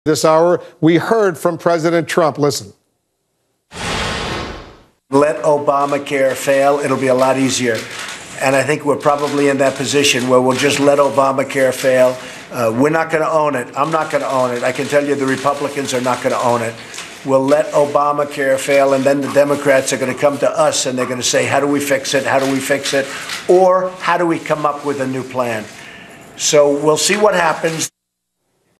This hour, we heard from President Trump. Listen. Let Obamacare fail. It'll be a lot easier. And I think we're probably in that position where we'll just let Obamacare fail. We're not going to own it. I'm not going to own it. I can tell you the Republicans are not going to own it. We'll let Obamacare fail, and then the Democrats are going to come to us and they're going to say, how do we fix it? How do we fix it? Or how do we come up with a new plan? So we'll see what happens.